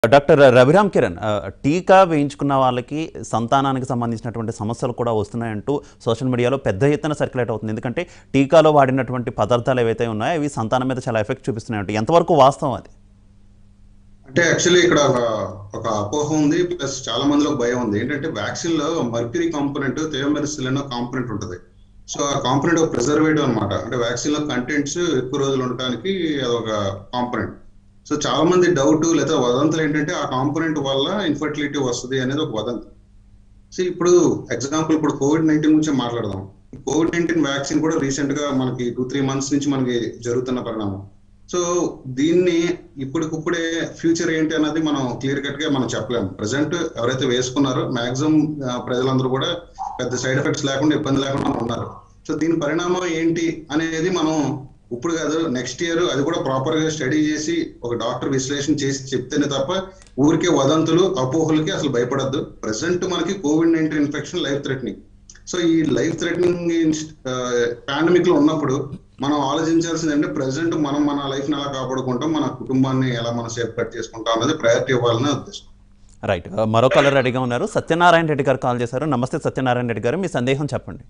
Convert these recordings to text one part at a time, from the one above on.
Doctor Raviram Kiran, టీకా వేయించుకున్న వాళ్ళకి సంతానానికి సంబంధించినటువంటి సమస్యలు కూడా వస్తున్నాయంటూ సోషల్ మీడియాలో పెద్ద ఎత్తున సర్క్యులేట్ అవుతుంది. ఎందుకంటే టీకాలో వాడినటువంటి పదార్థాలు ఏవైతే ఉన్నాయో అవి సంతానం మీద చాలా ఎఫెక్ట్ చూపిస్తున్నాయంటే ఎంతవరకు వాస్తవం అది? అంటే యాక్చువల్లీ ఇక్కడ ఒక అపోహ ఉంది, ప్లస్ చాలా మందిలో భయం ఉంది. ఏంటంటే వ్యాక్సిన్ లో మర్క్యూరీ కాంపోనెంట్, థియోమెరిసిల్ అనే కాంపోనెంట్ ఉంటుంది. సో ఆ కాంపోనెంట్ ఒక ప్రిజర్వేటివ్ అనమాట. అంటే వ్యాక్సిన్ లో కంటెంట్స్ ఎక్కువ రోజులు ఉండటానికి అదొక కాంపోనెంట్. సో చాలా మంది డౌట్ లేదా వదంతులు ఏంటంటే ఆ కాంపోనెంట్ వల్ల ఇన్ఫర్టిలిటీ వస్తుంది అనేది ఒక వదంతి. సో ఇప్పుడు ఎగ్జాంపుల్ ఇప్పుడు కోవిడ్-19 గురించి మాట్లాడదాం. కోవిడ్-19 వ్యాక్సిన్ కూడా రీసెంట్ గా మనకి 2-3 మంత్స్ నుంచి మనకి జరుగుతున్న పరిణామం. సో దీన్ని ఇప్పటికిప్పుడే ఫ్యూచర్ ఏంటి అన్నది మనం క్లియర్ కట్ గా మనం చెప్పలేము. ప్రజెంట్ ఎవరైతే వేసుకున్నారో మాక్సిమం ప్రజలందరూ కూడా పెద్ద సైడ్ ఎఫెక్ట్స్ లేకుండా, ఇబ్బంది లేకుండా ఉన్నారు. సో దీని పరిణామం ఏంటి అనేది మనం ఇప్పుడు కాదు, నెక్స్ట్ ఇయర్ అది కూడా ప్రాపర్ గా స్టడీ చేసి ఒక డాక్టర్ విశ్లేషణ చేసి చెప్తేనే తప్ప ఊరికే వదంతులు, అపోహలకి అసలు భయపడద్దు. ప్రెసెంట్ మనకి కోవిడ్-19 ఇన్ఫెక్షన్ లైఫ్ థ్రెటనింగ్. సో ఈ లైఫ్ థ్రెటనింగ్ పాండమిక్ లో ఉన్నప్పుడు మనం ఆలోచించాల్సింది అంటే ప్రెసెంట్ మనం మన లైఫ్ ని ఎలా కాపాడుకుంటాం, మన కుటుంబాన్ని ఎలా మనం సేఫ్ కట్ చేసుకుంటాం అనేది ప్రయారిటీ ఇవ్వాలనే ఉద్దేశం. రైట్. మరో కాలర్ రెడీగా ఉన్నారు. సత్యనారాయణ రెడ్డి గారు కాల్ చేశారు. నమస్తే సత్యనారాయణ రెడ్డి గారు, మీ సందేహం చెప్పండి.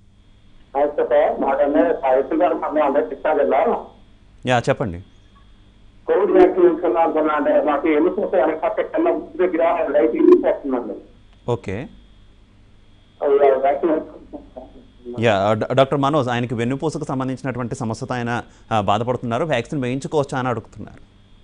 యా చెప్పండి. కోవిడ్ వ్యాక్సిన్ వేసుకున్నా అంటే మాకు ఎన్నిపోతే కన్నా దగ్గర లైట్ ఇచ్చిపోతుందండి. ఓకే. యా డాక్టర్ మనోజ్, ఆయనకి వెన్నుపూసకు సంబంధించినటువంటి సమస్యతో ఆయన బాధపడుతున్నారు. వ్యాక్సిన్ వేయించుకోవచ్చా అని అడుగుతున్నారు.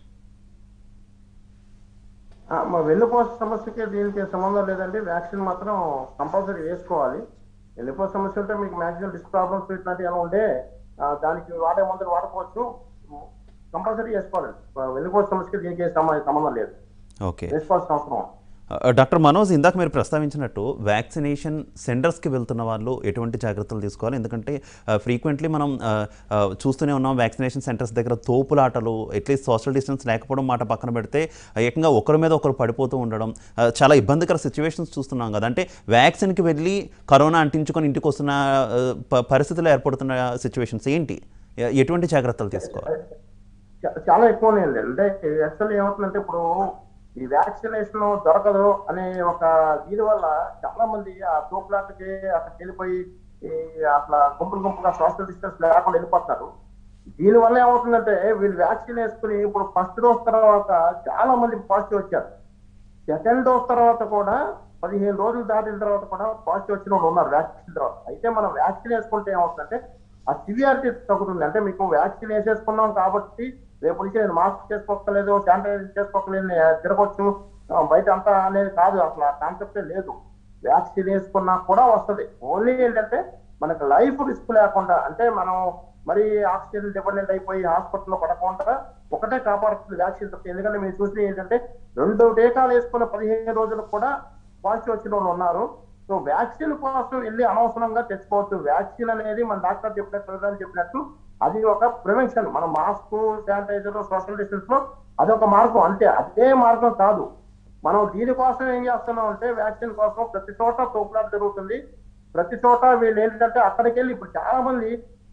మా వెన్నుపూస సమస్యకి దీనికి సంబంధం లేదండి. వ్యాక్సిన్ మాత్రం కంపల్సరీ వేసుకోవాలి. వెన్నుపూస సమస్య ఉంటే మీకు మ్యాక్సిమం డిస్క్ ప్రాబ్లమ్స్ ఇట్లాంటివి ఎలా ఉంటే దానికి వాడే మందులు వాడుకోవచ్చు. కంపల్సరీ వేసుకోవాలండి. వెన్నుపూస సమస్యకి దీనికి సంబంధం లేదు. ఓకే, వేసుకోవాల్సిన అవసరం. డాక్టర్ మనోజ్, ఇందాక మీరు ప్రస్తావించినట్టు వ్యాక్సినేషన్ సెంటర్స్కి వెళ్తున్న వాళ్ళు ఎటువంటి జాగ్రత్తలు తీసుకోవాలి? ఎందుకంటే ఫ్రీక్వెంట్లీ మనం చూస్తూనే ఉన్నాం వ్యాక్సినేషన్ సెంటర్స్ దగ్గర తోపులాటలు, అట్లీస్ట్ సోషల్ డిస్టెన్స్ లేకపోవడం మాట పక్కన పెడితే ఏకంగా ఒకరి మీద ఒకరు పడిపోతూ ఉండడం, చాలా ఇబ్బందికర సిచ్యువేషన్స్ చూస్తున్నాం కదా. అంటే వ్యాక్సిన్కి వెళ్ళి కరోనా అంటించుకొని ఇంటికి వస్తున్న పరిస్థితులు ఏర్పడుతున్న సిచ్యువేషన్స్ ఏంటి? ఎటువంటి జాగ్రత్తలు తీసుకోవాలి? చాలా ఎక్కువ అంటే యాక్చువల్లీ ఏమవుతుందంటే ఇప్పుడు ఈ వ్యాక్సినేషన్ దొరకదు అనే ఒక దీని వల్ల చాలా మంది ఆ తోపులాటకి అక్కడికి వెళ్ళిపోయి అట్లా గుంపులుగా సోషల్ డిస్టెన్స్ లేకుండా వెళ్ళిపోతున్నారు. దీనివల్ల ఏమవుతుందంటే వీళ్ళు వ్యాక్సిన్ వేసుకుని ఇప్పుడు ఫస్ట్ డోస్ తర్వాత చాలా మంది పాజిటివ్ వచ్చారు. సెకండ్ డోస్ తర్వాత కూడా 15 రోజులు దాటిన తర్వాత కూడా పాజిటివ్ వచ్చిన వాళ్ళు ఉన్నారు వ్యాక్సిన్ తర్వాత. అయితే మనం వ్యాక్సిన్ వేసుకుంటే ఏమవుతుందంటే ఆ సివియారిటీ తగ్గుతుంది. అంటే మీకు వ్యాక్సిన్ వేసేసుకున్నాం కాబట్టి రేపు నుంచి నేను మాస్క్ చేసుకోలేదు, శానిటైజర్ చేసుకోలేదు, తిరగొచ్చు బయట అంతా అనేది కాదు. అసలు ఆ కాన్సెప్టే లేదు. వ్యాక్సిన్ వేసుకున్నా కూడా వస్తుంది. ఓన్లీ ఏంటంటే మనకు లైఫ్ రిస్క్ లేకుండా, అంటే మనం మరి ఆక్సిజన్ డిపెండెంట్ అయిపోయి హాస్పిటల్లో పడకుండా ఒకటే కాపాడుతుంది వ్యాక్సిన్. ఎందుకంటే మీరు చూసిన ఏంటంటే 2 టీకాలు వేసుకున్న 15 రోజులకు కూడా పాజిటివ్ వచ్చిన వాళ్ళు ఉన్నారు. సో వ్యాక్సిన్ కోసం వెళ్ళి అనవసరంగా తెచ్చుకోవచ్చు. వ్యాక్సిన్ అనేది మన డాక్టర్ చెప్పినట్టు అది ఒక ప్రివెన్షన్. మన మాస్క్, శానిటైజర్, సోషల్ డిస్టెన్స్ లో అదొక మార్గం అంతే. అదే మార్గం కాదు. మనం దీనికోసం ఏం చేస్తున్నాం అంటే వ్యాక్సిన్ కోసం ప్రతి చోట తోపులాట జరుగుతుంది. ప్రతి చోట వీళ్ళు ఏంటంటే అక్కడికి వెళ్ళి ఇప్పుడు చాలా మంది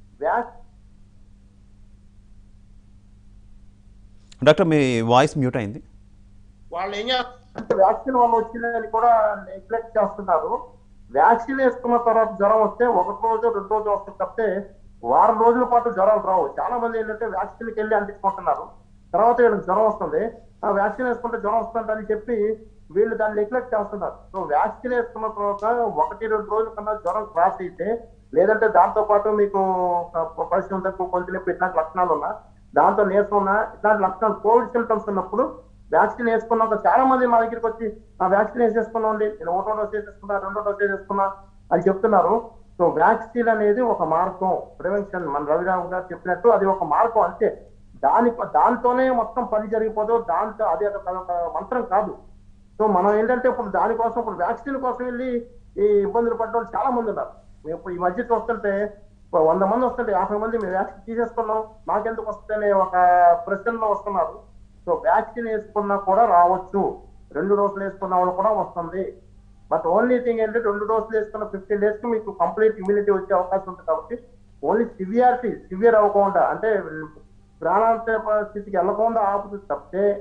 డాక్టర్ మీ వాయిస్ మ్యూట్ అయింది. వాళ్ళు ఏం చేస్తారంటే వ్యాక్సిన్ వల్ల వచ్చిందని కూడా నెగ్లెక్ట్ చేస్తున్నారు. వ్యాక్సిన్ వేసుకున్న తర్వాత జ్వరం వస్తే 1 రోజు 2 రోజులు వస్తుంది తప్పితే వారం రోజుల పాటు జ్వరాలు రావు. చాలా మంది ఏంటంటే వ్యాక్సిన్కి వెళ్ళి అంటించుకుంటున్నారు. తర్వాత వీళ్ళకి జ్వరం వస్తుంది, ఆ వ్యాక్సిన్ వేసుకుంటే జ్వరం వస్తుంది అని చెప్పి వీళ్ళు దాన్ని నెగ్లెక్ట్ చేస్తున్నారు. సో వ్యాక్సిన్ వేసుకున్న తర్వాత 1-2 రోజుల కన్నా జ్వరం క్రాస్ అయితే, లేదంటే దాంతో పాటు మీకు పరిశ్రమ తక్కువ, కొంచెం ఇట్లాంటి లక్షణాలు ఉన్నా, దాంతో నీరసం ఉన్నా, ఇట్లాంటి లక్షణాలు కోవిడ్ సిమ్టమ్స్ ఉన్నప్పుడు వ్యాక్సిన్ వేసుకున్నాక చాలా మంది మా దగ్గరికి వచ్చి ఆ వ్యాక్సిన్ వేసేసుకున్నాండి, నేను 1వ డోస్ వేసేసుకున్నా, 2వ డోస్ వేసేసుకున్నా అని చెప్తున్నారు. సో వ్యాక్సిన్ అనేది ఒక మార్గం, ప్రివెన్షన్. మన రవిరామ్ గారు చెప్పినట్టు అది ఒక మార్గం అంతే. దాంతోనే మొత్తం పని జరిగిపోదు. దాంతో అది ఒక మంత్రం కాదు. సో మనం ఏంటంటే ఇప్పుడు దానికోసం, ఇప్పుడు వ్యాక్సిన్ కోసం వెళ్ళి ఈ ఇబ్బందులు పడ్డ చాలా మంది ఉన్నారు. మేము ఇప్పుడు ఈ మధ్య చూస్తుంటే 100 మంది వస్తుంటే 50 మంది మేము వ్యాక్సిన్ తీసేసుకున్నాం, మాకెందుకు వస్తుందనే ఒక ప్రశ్నలో వస్తున్నారు. సో వ్యాక్సిన్ వేసుకున్నా కూడా రావచ్చు, 2 డోసులు వేసుకున్న వాళ్ళు కూడా వస్తుంది. బట్ ఓన్లీ థింగ్ ఏంటంటే 2 డోసులు వేసుకున్న 15 days కి మీకు కంప్లీట్ ఇమ్యూనిటీ వచ్చే అవకాశం ఉంటుంది. కాబట్టి ఓన్లీ సివియర్ అవ్వకుండా, అంటే ప్రాణాంతక స్థితికి వెళ్ళకుండా ఆపుతుంది తప్పితే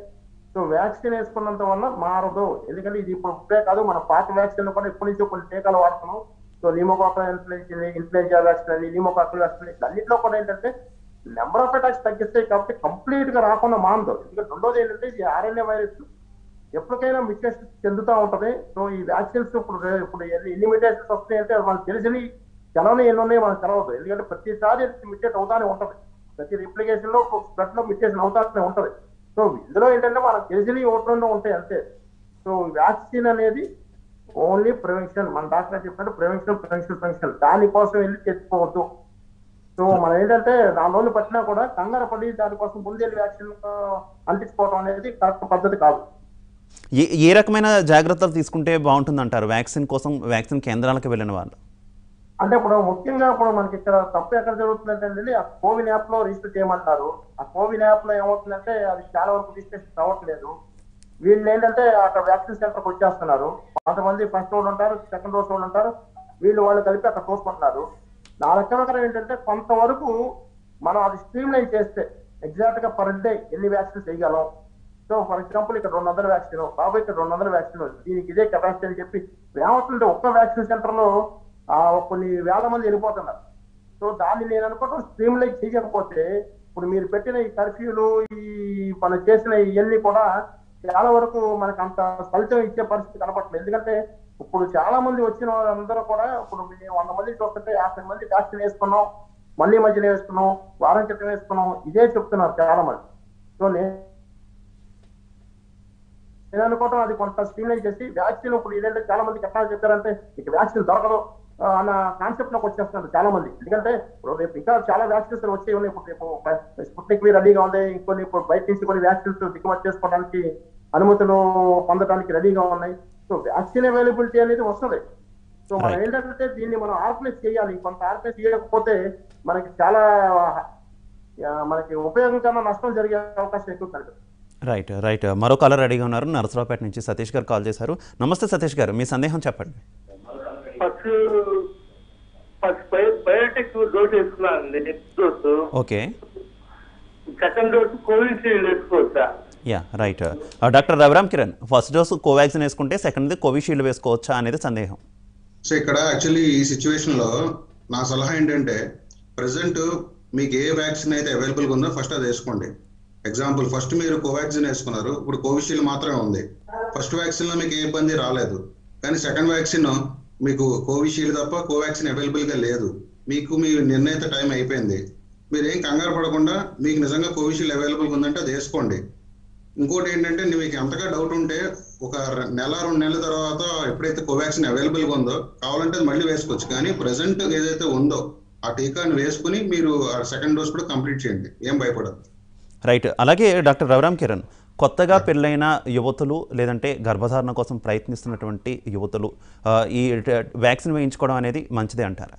సో వ్యాక్సిన్ వేసుకున్నంత వల్ల మారదు. ఎందుకంటే ఇది ఇప్పుడు ఇప్పుడే కాదు, మన పాత వ్యాక్సిన్ కూడా ఎప్పటి నుంచో కొన్ని టీకాలు వాడుతున్నాం. సో న్యూమోకాకల్ ఇన్ఫ్లుయెంజా వ్యాక్సిన్ అని, న్యూమోకాకల్ వ్యాక్సిన్ అన్నింటిలో కూడా ఏంటంటే నెంబర్ ఆఫ్ అటాక్స్ తగ్గిస్తాయి కాబట్టి కంప్లీట్ గా రాకుండా మానదు. ఎందుకంటే రెండోది ఏంటంటే ఇది ఆర్ఎన్ఏ వైరస్ ఎప్పటికైనా మ్యూటేషన్ చెందుతూ ఉంటది. సో ఈ వ్యాక్సిన్స్ ఇప్పుడు ఎన్ని మ్యూటేషన్స్ వస్తాయంటే మనకు తెలిసి తెలవని ఎన్ని ఉన్నాయో మనకు తెలవదు. ఎందుకంటే ప్రతిసారి మ్యూటేట్ అవుతానే ఉంటది, ప్రతి రిప్లికేషన్ లో స్ప్రెడ్ లో మ్యూటేషన్ అవుతానే ఉంటది. సో ఇందులో ఏంటంటే మనకు తెలిసి ఓట్లలో ఉంటాయి అంతే. సో వ్యాక్సిన్ అనేది ఓన్లీ ప్రివెన్షన్. మన డాక్టర్ చెప్పినట్టు ప్రివెన్షన్ దానికోసం వెళ్ళి తెచ్చుకోవద్దు. సో మనం ఏంటంటే 4 రోజులు పట్టినా కూడా కంగారు పడి దానికోసం ముందెళ్ళి వ్యాక్సిన్ అంటించుకోవడం అనేది కరెక్ట్ పద్ధతి కాదు. ఏ రకమైన జాగ్రత్తలు తీసుకుంటే బాగుంటుంది అంటారు వ్యాక్సిన్ కోసం వ్యాక్సిన్ కేంద్రాలకు వెళ్ళిన వాళ్ళు? అంటే ఇప్పుడు ముఖ్యంగా ఇప్పుడు మనకి ఇక్కడ తప్పు ఎక్కడ జరుగుతుందంటే ఆ కోవిన్ యాప్ లో రిజిస్టర్ చేయమంటారు. ఆ కోవిన్ యాప్ లో ఏమవుతుందంటే అది చాలా వరకు రిజిస్ట్రేషన్ అవ్వట్లేదు. వీళ్ళు ఏంటంటే అక్కడ వ్యాక్సిన్ సెంటర్కి వచ్చేస్తున్నారు. కొంతమంది ఫస్ట్ డోస్ ఉంటారు, సెకండ్ డోస్ ఉంటారు, వాళ్ళు కలిపి అక్కడ తోసుకుంటున్నారు. నా లెక్కన ఏంటంటే కొంతవరకు మనం అది స్ట్రీమ్ లైన్ చేస్తే ఎగ్జాక్ట్ గా పర్ డే ఎన్ని వ్యాక్సిన్స్ వేయగలం. సో ఫర్ ఎగ్జాంపుల్ ఇక్కడ 200 వ్యాక్సిన్, బాబాయ్ ఇక్కడ 200 వ్యాక్సిన్, దీనికి ఇదే కెపాసిటీ అని చెప్పి ఏమవుతుంటే ఒక్క వ్యాక్సిన్ సెంటర్ లో కొన్ని వేల మంది వెళ్ళిపోతున్నారు. సో దాన్ని నేను అనుకోవడం స్ట్రీమ్ లైన్ చేయకపోతే ఇప్పుడు మీరు పెట్టిన ఈ కర్ఫ్యూలు ఈ మనం చేసిన ఇవన్నీ కూడా చాలా వరకు మనకు అంత ఫలితం ఇచ్చే పరిస్థితి కనపడలేదు. ఎందుకంటే ఇప్పుడు చాలా మంది వచ్చిన వాళ్ళందరూ కూడా ఇప్పుడు 100 మంది చూస్తుంటే 50 మంది వ్యాక్సిన్ వేసుకున్నాం, మళ్ళీ మధ్యలో వేసుకున్నాం, వారం క్రితం వేసుకున్నాం, ఇదే చెప్తున్నారు చాలా మంది. సో నేను అనుకోవటం అది కొంత స్ట్రీమ్లైన్ చేసి వ్యాక్సిన్ ఇప్పుడు ఏంటంటే చాలా మందికి ఎట్లా చెప్పారంటే ఇక వ్యాక్సిన్ దొరకదు అన్న కాన్సెప్ట్ లోకి వచ్చేస్తున్నారు చాలా మంది. ఎందుకంటే ఇప్పుడు రేపు ఇంకా చాలా వ్యాక్సిన్స్ వచ్చే ఉన్నాయి. ఇప్పుడు రేపు స్పుట్నిక్ వి రెడీగా ఉంది, ఇంకొన్ని ఇప్పుడు బయట నుంచి కొన్ని వ్యాక్సిన్స్ దిగుమతి చేసుకోవడానికి అనుమతులు పొందడానికి రెడీగా ఉన్నాయి. సో వ్యాక్సిన్ అవైలబిలిటీ అనేది వస్తుంది. సో మనం ఏంటంటే దీన్ని మనం ఆర్గనైజ్ చేయాలి. కొంత ఆర్గనైజ్ చేయకపోతే మనకి చాలా మనకి ఉపయోగం కన్నా నష్టం జరిగే అవకాశం ఎక్కువ కనిపిస్తుంది. రైట్ మరో కాలర్ రెడీగా ఉన్నారు. నరసరావుపేట నుంచి సతీష్ గారు కాల్ చేశారు. నమస్తే సతీష్ గారు, మీ సందేహం చెప్పండి. బయోటెక్ డోస్ వేసుకున్నానండి, dose. Okay, second dose Covishield వేసుకోవచ్చా? Right. Doctor Raviram Kiran, first dose Covaxin వేసుకుంటే సెకండ్ది కోవిషీల్డ్ వేసుకోవచ్చా అనేది సందేహం. సో ఇక్కడ యాక్చువల్లీ ఈ సిచ్యువేషన్ లో నా సలహా ఏంటంటే ప్రెసెంట్ మీకు ఏ వ్యాక్సిన్ అయితే అవైలబుల్గా ఉందో ఫస్ట్ అది వేసుకోండి. ఎగ్జాంపుల్ ఫస్ట్ మీరు కోవాక్సిన్ వేసుకున్నారు, ఇప్పుడు కోవిషీల్డ్ మాత్రమే ఉంది. ఫస్ట్ వ్యాక్సిన్ లో మీకు ఏ ఇబ్బంది రాలేదు, కానీ సెకండ్ వ్యాక్సిన్ మీకు కోవిషీల్డ్ తప్ప కోవాక్సిన్ అవైలబుల్ గా లేదు. మీకు మీ నిర్ణయిత టైం అయిపోయింది. మీరు ఏం కంగారు పడకుండా మీకు నిజంగా కోవిషీల్డ్ అవైలబుల్ ఉందంటే అది వేసుకోండి. ఇంకోటి ఏంటంటే మీకు ఎంతగా డౌట్ ఉంటే ఒక 1-2 నెలల తర్వాత ఎప్పుడైతే కోవాక్సిన్ అవైలబుల్ గా ఉందో కావాలంటే అది మళ్ళీ వేసుకోవచ్చు. కానీ ప్రెసెంట్ ఏదైతే ఉందో ఆ టీకాని వేసుకుని మీరు ఆ సెకండ్ డోస్ కూడా కంప్లీట్ చేయండి, ఏం భయపడదు. రైట్. అలాగే డాక్టర్ రవిరామ్ కిరణ్, కొత్తగా పెళ్ళైన యువతులు లేదంటే గర్భధారణ కోసం ప్రయత్నిస్తున్నటువంటి యువతులు ఈ వ్యాక్సిన్ వేయించుకోవడం అనేది మంచిదే అంటారా?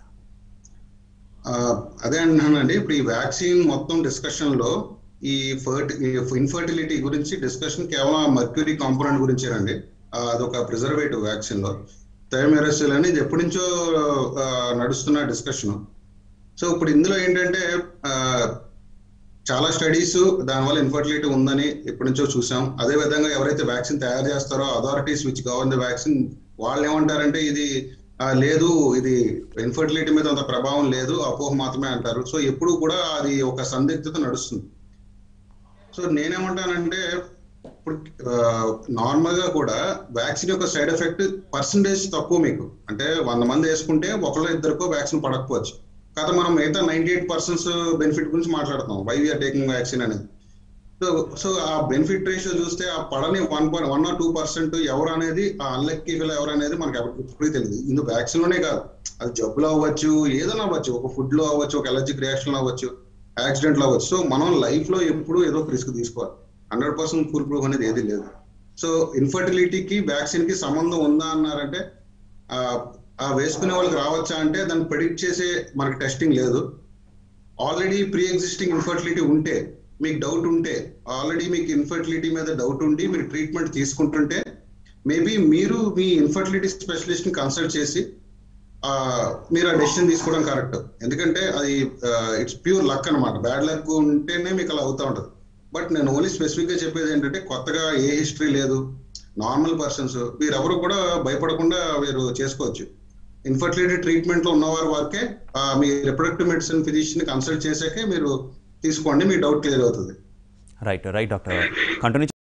అదే అంటున్నానండి. ఇప్పుడు ఈ వ్యాక్సిన్ మొత్తం డిస్కషన్ లో ఈ ఇన్ఫర్టిలిటీ గురించి డిస్కషన్ కేవలం మర్క్యూరీ కాంపోనెంట్ గురించేనండి. అదొక ప్రిజర్వేటివ్ వ్యాక్సిన్ లో థైమెరసిల్ అని ఎప్పటి నుంచో నడుస్తున్న డిస్కషన్. సో ఇప్పుడు ఇందులో ఏంటంటే చాలా స్టడీస్ దానివల్ల ఇన్ఫర్టిలిటీ ఉందని ఎప్పటి నుంచో చూసాం. అదే విధంగా ఎవరైతే వ్యాక్సిన్ తయారు చేస్తారో authorities which govern the vaccine వాళ్ళు ఏమంటారంటే ఇది లేదు, ఇది ఇన్ఫర్టిలిటీ మీద అంత ప్రభావం లేదు, అపోహ మాత్రమే అంటారు. సో ఎప్పుడు కూడా అది ఒక సందిగ్ధత నడుస్తుంది. సో నేనేమంటానంటే ఇప్పుడు నార్మల్ గా కూడా వ్యాక్సిన్ యొక్క సైడ్ ఎఫెక్ట్ పర్సంటేజ్ తక్కువ. మీకు అంటే 100 మంది వేసుకుంటే ఒకళ్ళో ఇద్దరికో వ్యాక్సిన్ పడకపోవచ్చు. కాకపోతే మనం మిగతా 98% బెనిఫిట్ గురించి మాట్లాడుతాం, వై వీఆర్ టేకింగ్ వ్యాక్సిన్ అనేది. సో ఆ బెనిఫిట్ రేషియో చూస్తే ఆ పడని 1 or 2% ఎవరు అనేది, ఆ అన్లక్కీ ఫెలో ఎవరు అనేది మనకి ఎప్పటికీ తెలియదు. ఇందులో వ్యాక్సిన్ లోనే కాదు, అది జబ్బులో అవ్వచ్చు, ఏదైనా అవ్వచ్చు, ఒక ఫుడ్ లో అవ్వచ్చు, ఒక ఎలర్జిక్ రియాక్షన్ అవ్వచ్చు, యాక్సిడెంట్ లో అవ్వచ్చు. సో మనం లైఫ్ లో ఎప్పుడు ఏదో ఒక రిస్క్ తీసుకోవాలి. 100% ఫుల్ ప్రూఫ్ అనేది ఏది లేదు. సో ఇన్ఫర్టిలిటీకి వ్యాక్సిన్ కి సంబంధం ఉందా అన్నారంటే ఆ వేసుకునే వాళ్ళకి రావచ్చా అంటే దాన్ని ప్రెడిక్ట్ చేసే మనకి టెస్టింగ్ లేదు. ఆల్రెడీ ప్రీ ఎగ్జిస్టింగ్ ఇన్ఫర్టిలిటీ ఉంటే, మీకు డౌట్ ఉంటే, ఆల్రెడీ మీకు ఇన్ఫర్టిలిటీ మీద డౌట్ ఉండి మీరు ట్రీట్మెంట్ తీసుకుంటుంటే మేబీ మీరు మీ ఇన్ఫర్టిలిటీ స్పెషలిస్ట్ ని కన్సల్ట్ చేసి మీరు ఆ డెసిషన్ తీసుకోవడం కరెక్ట్. ఎందుకంటే అది ఇట్స్ ప్యూర్ లక్ అనమాట. బ్యాడ్ లక్ ఉంటేనే మీకు అలా అవుతూ ఉంటుంది. బట్ నేను ఓన్లీ స్పెసిఫిక్ గా చెప్పేది ఏంటంటే కొత్తగా ఏ హిస్టరీ లేదు, నార్మల్ పర్సన్స్ వీరెవరు కూడా భయపడకుండా వీరు చేసుకోవచ్చు. ఇన్ఫర్టిలిటీ ట్రీట్మెంట్ లో ఉన్నవారు వరకే మీ రిప్రొడక్టివ్ మెడిసిన్ ఫిజిషియన్ కన్సల్ట్ చేసాకే మీరు తీసుకోండి, మీ డౌట్ క్లియర్ అవుతుంది. Right doctor continue